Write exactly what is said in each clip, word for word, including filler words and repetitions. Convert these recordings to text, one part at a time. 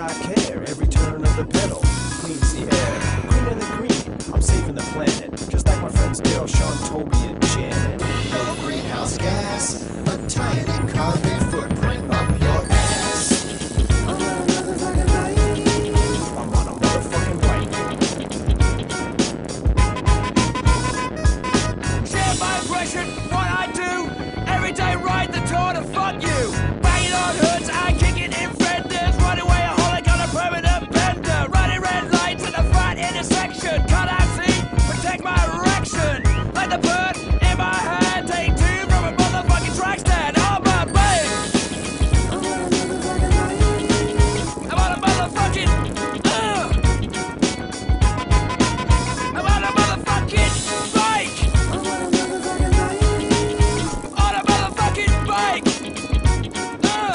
not care. Every turn of the pedal cleans the air. Greener than green, I'm saving the planet. Just like my friends Dale, Sean, Toby, and Janet. No greenhouse gas, a tiny carbon footprint up your ass. I'm on a motherfucking bike. I'm on a motherfucking bike. Share my impression, what I do. Every day ride the tour to fuck you. Banging on hoods and kicking in fenders. Running away a holic on a permanent bender. Running red lights at the front intersection. Cut out seat, protect my erection. Like the bird in my hand. Take two from a motherfucking track stand. On my bike. I'm on a motherfucking uh. I'm on a motherfucking bike. On a motherfucking bike. Uh.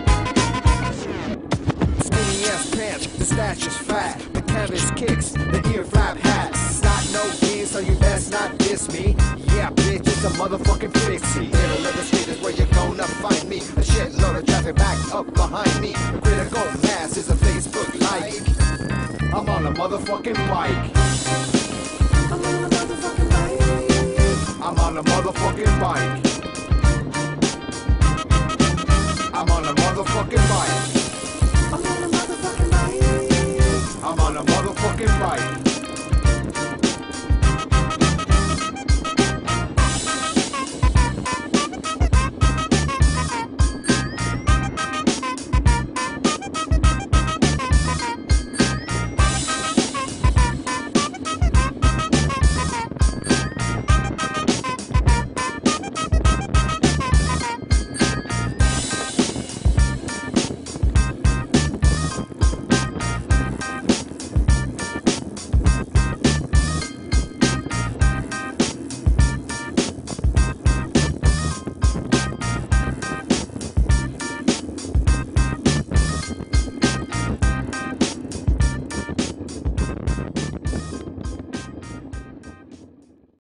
Skinny ass pants, the stash is fat, the canvas kicks, the ear flap hat. Not no gear, so you best not diss me. Yeah, bitch, it's a motherfucking pixie. Middle of the street is where you're gonna find me. A shitload of traffic backed up behind me. The critical mass is a Facebook like. I'm on a motherfucking bike. I'm on a motherfucking bike. I'm on a motherfucking bike. I'm on a motherfucking bike. I'm on a motherfucking bike. I'm on a motherfucking bike.